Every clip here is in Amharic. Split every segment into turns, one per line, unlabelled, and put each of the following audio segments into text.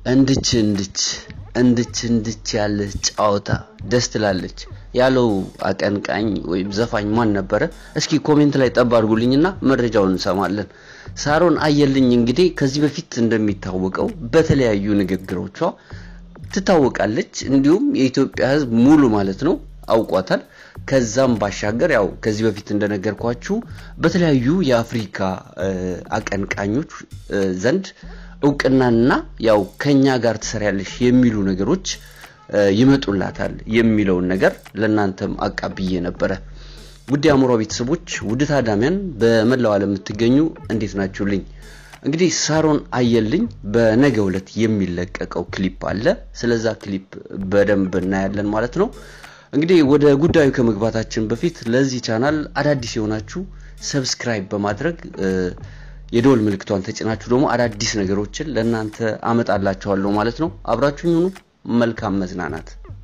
እንድች ያለ ጫውታ ደስ ትላለች ያለው አቀንቃኝ ወይም ዘፋኝ ማን ነበር? እስኪ ኮሜንት ላይ ጠብ አድርጉልኝና መረጃውን እንሰማለን። ሳሮን አየልኝ እንግዲህ ከዚህ በፊት እንደሚታወቀው በተለያዩ ንግግሮቿ ትታወቃለች። እንዲሁም የኢትዮጵያ ሕዝብ ሙሉ ማለት ነው አውቋታል። ከዛም ባሻገር ያው ከዚህ በፊት እንደነገርኳችሁ በተለያዩ የአፍሪካ አቀንቃኞች ዘንድ እውቅናና ያው ከኛ ጋር ተሰራያለሽ የሚሉ ነገሮች ይመጡላታል የሚለው ነገር ለናንተም አቃብዬ ነበር። ውድ አሞራ ቤተሰቦች ውድ ታዳሚያን በመላው ዓለም የምትገኙ እንዴት ናችሁልኝ? እንግዲህ ሳሮን አየልኝ በነገው ዕለት የሚለቀቀው ክሊፕ አለ። ስለዛ ክሊፕ በደንብ እናያለን ማለት ነው። እንግዲህ ወደ ጉዳዩ ከመግባታችን በፊት ለዚህ ቻናል አዳዲስ የሆናችሁ ሰብስክራይብ በማድረግ የደወል ምልክቷን ተጭናችሁ ደግሞ አዳዲስ ነገሮችን ለእናንተ አመጣላችኋለሁ ማለት ነው። አብራችሁኝ ሁኑ። መልካም መዝናናት።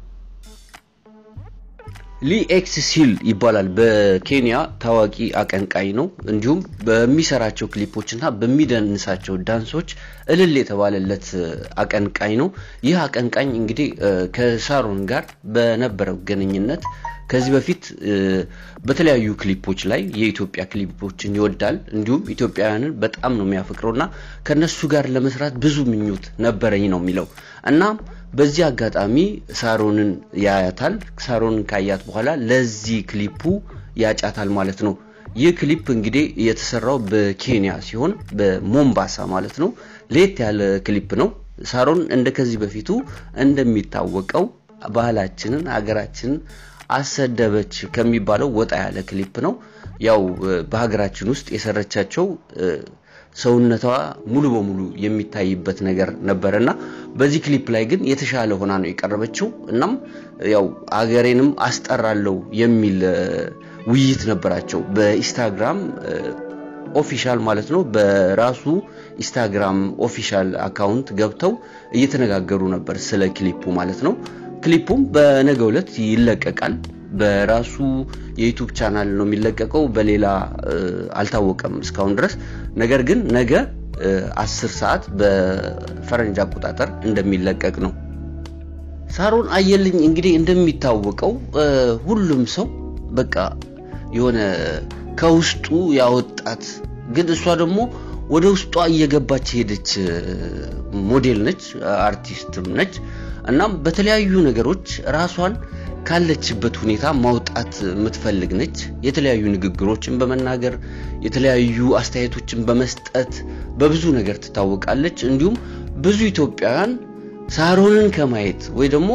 ሊኤክስ ሲል ይባላል። በኬንያ ታዋቂ አቀንቃኝ ነው። እንዲሁም በሚሰራቸው ክሊፖችና በሚደንሳቸው ዳንሶች እልል የተባለለት አቀንቃኝ ነው። ይህ አቀንቃኝ እንግዲህ ከሳሮን ጋር በነበረው ግንኙነት ከዚህ በፊት በተለያዩ ክሊፖች ላይ የኢትዮጵያ ክሊፖችን ይወዳል። እንዲሁም ኢትዮጵያውያንን በጣም ነው የሚያፈቅረውና ከነሱ ጋር ለመስራት ብዙ ምኞት ነበረኝ ነው የሚለው እና በዚህ አጋጣሚ ሳሮንን ያያታል። ሳሮንን ካያት በኋላ ለዚህ ክሊፑ ያጫታል ማለት ነው። ይህ ክሊፕ እንግዲህ የተሰራው በኬንያ ሲሆን በሞንባሳ ማለት ነው። ለየት ያለ ክሊፕ ነው። ሳሮን እንደከዚህ በፊቱ እንደሚታወቀው ባህላችንን ሀገራችንን አሰደበች ከሚባለው ወጣ ያለ ክሊፕ ነው። ያው በሀገራችን ውስጥ የሰረቻቸው ሰውነቷ ሙሉ በሙሉ የሚታይበት ነገር ነበርና በዚህ ክሊፕ ላይ ግን የተሻለ ሆና ነው የቀረበችው። እናም ያው አገሬንም አስጠራለው የሚል ውይይት ነበራቸው በኢንስታግራም ኦፊሻል ማለት ነው። በራሱ ኢንስታግራም ኦፊሻል አካውንት ገብተው እየተነጋገሩ ነበር ስለ ክሊፑ ማለት ነው። ክሊፑም በነገው ዕለት ይለቀቃል። በራሱ የዩቲዩብ ቻናል ነው የሚለቀቀው። በሌላ አልታወቀም እስካሁን ድረስ። ነገር ግን ነገ 10 ሰዓት በፈረንጅ አቆጣጠር እንደሚለቀቅ ነው። ሳሮን አየልኝ እንግዲህ እንደሚታወቀው ሁሉም ሰው በቃ የሆነ ከውስጡ ያወጣት ግን እሷ ደግሞ ወደ ውስጧ እየገባች ሄደች ሞዴል ነች፣ አርቲስትም ነች። እናም በተለያዩ ነገሮች ራሷን ካለችበት ሁኔታ ማውጣት የምትፈልግ ነች። የተለያዩ ንግግሮችን በመናገር የተለያዩ አስተያየቶችን በመስጠት በብዙ ነገር ትታወቃለች። እንዲሁም ብዙ ኢትዮጵያውያን ሳሮንን ከማየት ወይ ደግሞ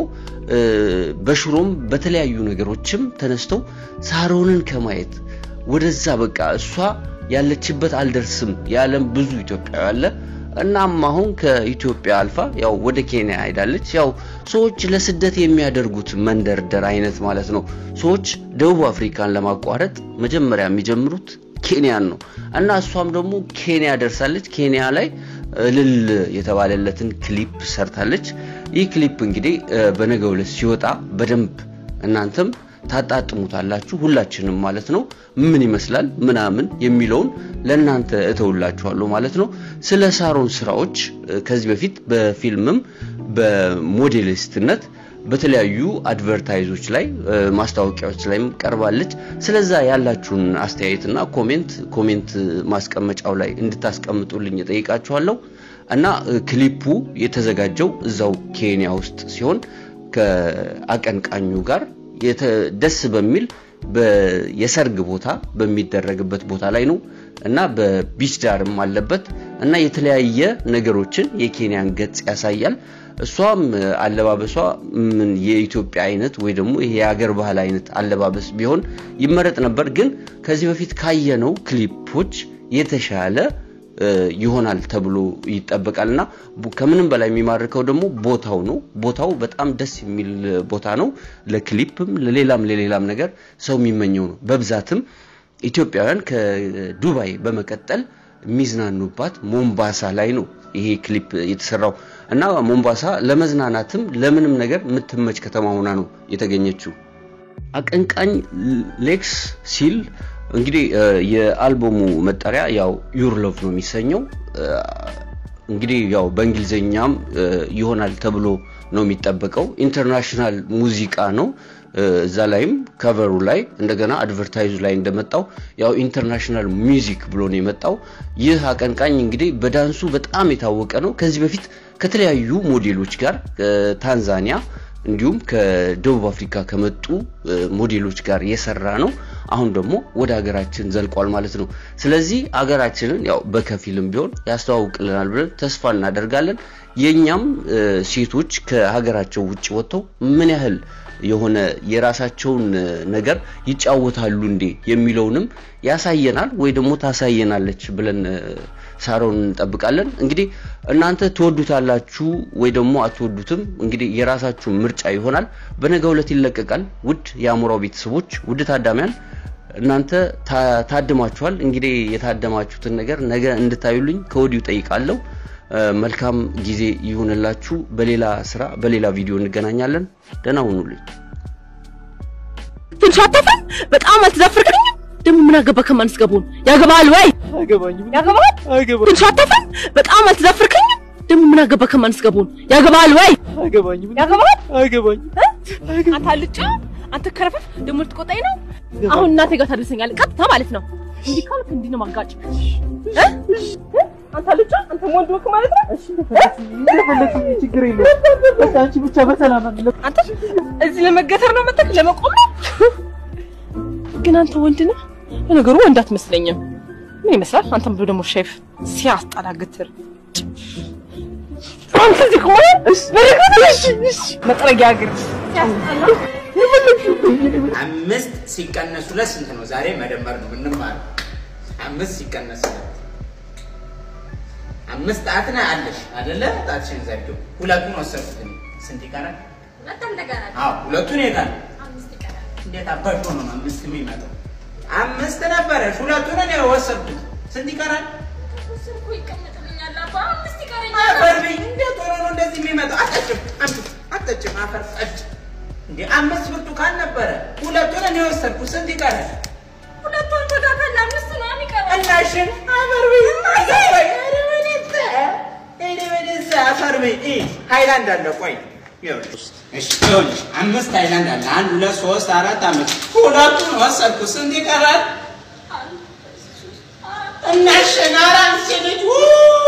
በሽሮም በተለያዩ ነገሮችም ተነስተው ሳሮንን ከማየት ወደዛ በቃ እሷ ያለችበት አልደርስም ያለም ብዙ ኢትዮጵያውያን አለ። እናም አሁን ከኢትዮጵያ አልፋ ያው ወደ ኬንያ ሄዳለች። ያው ሰዎች ለስደት የሚያደርጉት መንደርደር አይነት ማለት ነው። ሰዎች ደቡብ አፍሪካን ለማቋረጥ መጀመሪያ የሚጀምሩት ኬንያን ነው እና እሷም ደግሞ ኬንያ ደርሳለች። ኬንያ ላይ እልል የተባለለትን ክሊፕ ሰርታለች። ይህ ክሊፕ እንግዲህ በነገው ዕለት ሲወጣ በደንብ እናንተም ታጣጥሙታላችሁ ሁላችንም ማለት ነው። ምን ይመስላል ምናምን የሚለውን ለእናንተ እተውላችኋለሁ ማለት ነው። ስለ ሳሮን ስራዎች ከዚህ በፊት በፊልምም በሞዴሊስትነት በተለያዩ አድቨርታይዞች ላይ ማስታወቂያዎች ላይም ቀርባለች። ስለዛ ያላችሁን አስተያየትና ኮሜንት ማስቀመጫው ላይ እንድታስቀምጡልኝ እጠይቃችኋለሁ። እና ክሊፑ የተዘጋጀው እዛው ኬንያ ውስጥ ሲሆን ከአቀንቃኙ ጋር ደስ በሚል የሰርግ ቦታ በሚደረግበት ቦታ ላይ ነው እና በቢች ዳርም አለበት እና የተለያየ ነገሮችን የኬንያን ገጽ ያሳያል። እሷም አለባበሷ ምን የኢትዮጵያ አይነት ወይ ደግሞ የሀገር ባህል አይነት አለባበስ ቢሆን ይመረጥ ነበር። ግን ከዚህ በፊት ካየነው ክሊፖች የተሻለ ይሆናል ተብሎ ይጠበቃልና ከምንም በላይ የሚማርከው ደግሞ ቦታው ነው። ቦታው በጣም ደስ የሚል ቦታ ነው። ለክሊፕም ለሌላም ነገር ሰው የሚመኘው ነው። በብዛትም ኢትዮጵያውያን ከዱባይ በመቀጠል ሚዝናኑባት ሞንባሳ ላይ ነው ይሄ ክሊፕ የተሰራው እና ሞንባሳ ለመዝናናትም ለምንም ነገር ምትመች ከተማ ሆና ነው የተገኘችው። አቀንቃኝ ሌክስ ሲል እንግዲህ የአልበሙ መጠሪያ ያው ዩር ሎቭ ነው የሚሰኘው። እንግዲህ ያው በእንግሊዘኛም ይሆናል ተብሎ ነው የሚጠበቀው ኢንተርናሽናል ሙዚቃ ነው እዛ ላይም ከቨሩ ላይ እንደገና አድቨርታይዙ ላይ እንደመጣው ያው ኢንተርናሽናል ሚውዚክ ብሎ ነው የመጣው ይህ አቀንቃኝ እንግዲህ በዳንሱ በጣም የታወቀ ነው ከዚህ በፊት ከተለያዩ ሞዴሎች ጋር ታንዛኒያ እንዲሁም ከደቡብ አፍሪካ ከመጡ ሞዴሎች ጋር የሰራ ነው አሁን ደግሞ ወደ ሀገራችን ዘልቋል ማለት ነው ስለዚህ ሀገራችንን ያው በከፊልም ቢሆን ያስተዋውቅልናል ብለን ተስፋ እናደርጋለን የኛም ሴቶች ከሀገራቸው ውጪ ወጥተው ምን ያህል የሆነ የራሳቸውን ነገር ይጫወታሉ እንዴ የሚለውንም ያሳየናል ወይ ደግሞ ታሳየናለች ብለን ሳሮን እንጠብቃለን እንግዲህ እናንተ ተወዱታላችሁ ወይ ደግሞ አትወዱትም እንግዲህ የራሳችሁ ምርጫ ይሆናል በነገው ዕለት ይለቀቃል ውድ ያሙራው ቤተሰቦች ውድ ታዳሚያን እናንተ ታድማችኋል እንግዲህ የታደማችሁትን ነገር ነገ እንድታዩልኝ ከወዲሁ ጠይቃለሁ መልካም ጊዜ ይሁንላችሁ በሌላ ስራ በሌላ ቪዲዮ እንገናኛለን ደህና ሁኑልኝ
ትንሻተፈ በጣም አትዘፍርከኝ ደም ምን አገባ ከማንስ ገቡን ያገባል ወይ ያገባል ትንሻተፈ በጣም አትዘፍርከኝ ደም ምን አገባ ከማንስ ገቡን ያገባል ወይ ያገባል አታልጫ አንተ ከረፈፍ ደም ልትቆጣይ ነው አሁን እናቴ ጋር ታደርሰኛል ቀጥታ ማለት ነው እንዲህ ካልክ እንዲህ ነው ማጋጭ አንተ ልጅ አንተ ወንድምክ ማለት ነው እሺ ለፈለክ ችግር የለም በቃ አንቺ ብቻ በሰላም አንተ እዚህ ለመገተር ነው መጥተክ ለመቆም ነው ግን አንተ ወንድ ነህ ነገሩ ወንድ አትመስለኝም ምን ይመስላል አንተም ደግሞ ሼፍ ሲያስጣላግትር አንተ እዚህ ቆይ እሺ መጥረጊያ ግር ሲያስጣላ
አምስት ሲቀነሱ ለስንት ነው ዛሬ መደመር ነው እንማር አምስት ሲቀነሱ አምስት አጥና አለሽ አይደለ ታችን ዘርጊው ሁለቱን ወሰድኩት ስንት ይቀራል ሁለቱም ነገር አዎ ሁለቱን ይቀራል አምስት ይቀራል እንዴት አባሽ ሆኖ ነው አምስት የሚመጣው አምስት ነበር ሁለቱን ነው ወሰድኩት ስንት ይቀራል ወሰድኩ ይቀመጥልኛል አባ አምስት ይቀራል አፈርብኝ እንዴት ሆኖ ነው እንደዚህ የሚመጣው አጠጭም አፈር ጠጭ እንዴ አምስት ብርቱካን ነበር ሁለቱን ነው ወሰድኩት ስንት ይቀራል ሁለቱን ተጋፈላ አምስት ነው የሚቀረው እናሽን አፈርብኝ አፈርብኝ ሃይላንድ አለ ቆይ ይኸውልሽ እሺ ይኸውልሽ አምስት ሃይላንድ አለ 1 2 3 4 5 ሁለቱን ወሰድኩ ስንት ይቀራል እናሽን አራንስ ልጅ